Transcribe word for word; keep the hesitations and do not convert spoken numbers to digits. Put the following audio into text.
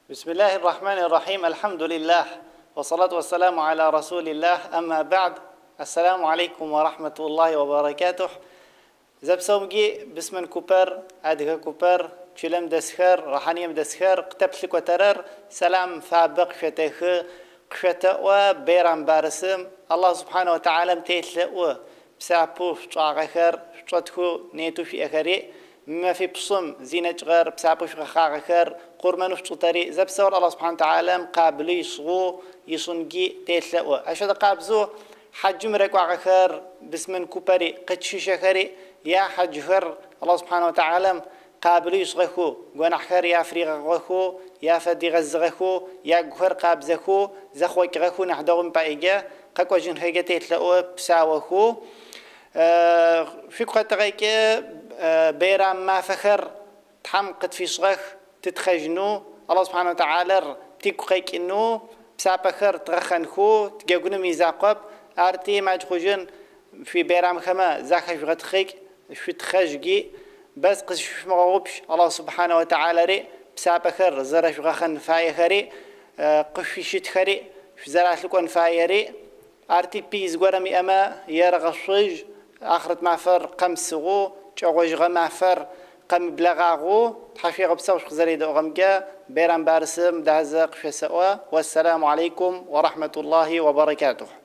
بسم الله الرحمن الرحيم. الحمد لله والصلاة والسلام على رسول الله. أما بعد، السلام عليكم ورحمة الله وبركاته. زب سومجي بسمن كوبر أدها كوبر شلم دسخر رحانيم دسخر قتب لك وترر سلام فابق شتخ قشتا وبيرام بارسم الله سبحانه وتعالى متيتلقوا بسابو شعاغخر شتخو نيتو في أخري ما في بصم زينة غير بسابوش غخاغخر قرمانوش تطري زب سور الله سبحانه وتعالى مقابلي يصغو يصنجي تيتلقوا أشد قابزو حج مرك وغخر بسمن كوبري قتشيش خري يا حج خر الله سبحانه وتعالى قابلي يصغخو غنحخر يا فريغ غخو يا فدي غزغخو يا غخر قابزخو زخوك غخو نحدوم بايجا قاكو جن هيجا تيتلقوا بساوخو أه في قطع غيك أه بيرام ما فخر تحمقت في صغخ تتخجنو الله سبحانه وتعالى تيكو غيك إنه بسابخر تغخنخو تجاونا ميزاقب أرتي ما تخجن في بيرام خما زاخش غتخيك شو تخجي بس قش مغوبش الله سبحانه وتعالى ري بسابخر زرش غخن فاي خري أه قش في شت خري في زرع لكون فاي ري أرتي بيز قرمي أما يرغشج آخرت معفر قم سغو تشوج غمعفر قم بلغاغو تحفي غبسوش خزري دو غمجا بيران بارسم دهزق شسوا. والسلام عليكم ورحمة الله وبركاته.